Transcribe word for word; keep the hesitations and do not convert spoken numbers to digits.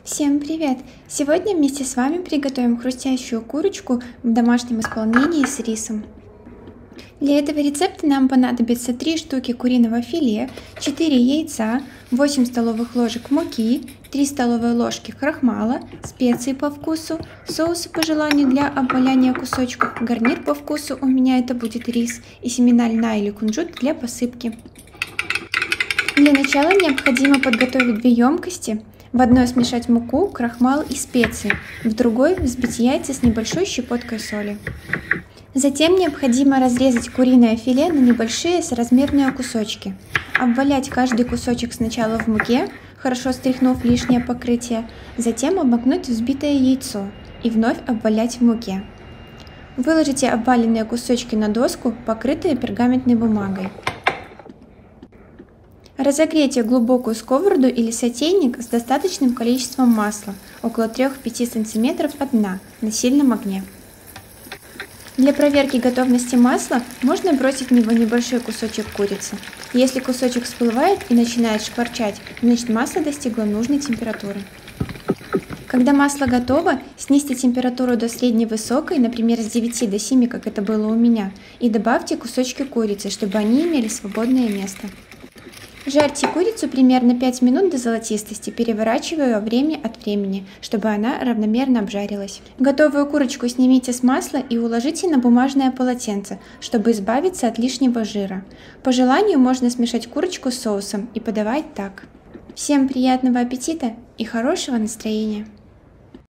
Всем привет! Сегодня вместе с вами приготовим хрустящую курочку в домашнем исполнении с рисом. Для этого рецепта нам понадобится три штуки куриного филе, четыре яйца, восемь столовых ложек муки, три столовые ложки крахмала, специи по вкусу, соусы по желанию для обваляния кусочков, гарнир по вкусу, у меня это будет рис, и семена льна или кунжут для посыпки. Для начала необходимо подготовить две емкости. В одной смешать муку, крахмал и специи, в другой взбить яйца с небольшой щепоткой соли. Затем необходимо разрезать куриное филе на небольшие соразмерные кусочки. Обвалять каждый кусочек сначала в муке, хорошо стряхнув лишнее покрытие, затем обмакнуть взбитое яйцо и вновь обвалять в муке. Выложите обваленные кусочки на доску, покрытые пергаментной бумагой. Разогрейте глубокую сковороду или сотейник с достаточным количеством масла, около трёх-пяти сантиметров от дна, на сильном огне. Для проверки готовности масла можно бросить в него небольшой кусочек курицы. Если кусочек всплывает и начинает шкварчать, значит масло достигло нужной температуры. Когда масло готово, снизьте температуру до средневысокой, например, с девяти до семи, как это было у меня, и добавьте кусочки курицы, чтобы они имели свободное место. Жарьте курицу примерно пять минут до золотистости, переворачивая ее время от времени, чтобы она равномерно обжарилась. Готовую курочку снимите с масла и уложите на бумажное полотенце, чтобы избавиться от лишнего жира. По желанию можно смешать курочку с соусом и подавать так. Всем приятного аппетита и хорошего настроения!